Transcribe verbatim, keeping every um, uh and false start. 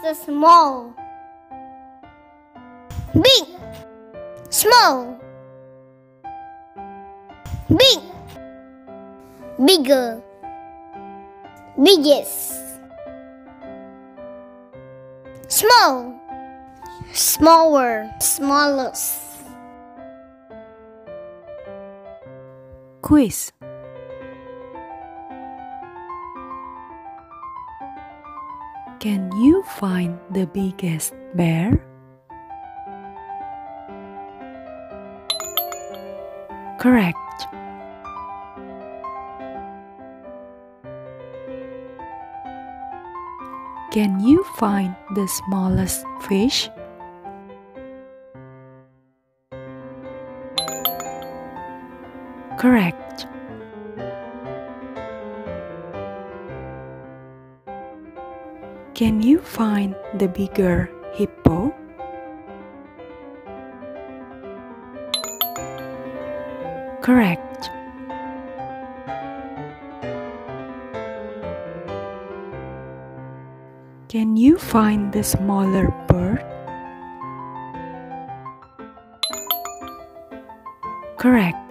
the small? Big, small, big, bigger, biggest, small, smaller, smallest. Quiz. Can you find the biggest bear? Correct. Can you find the smallest fish? Correct. Can you find the bigger hippo? Correct. Can you find the smaller bird? Correct.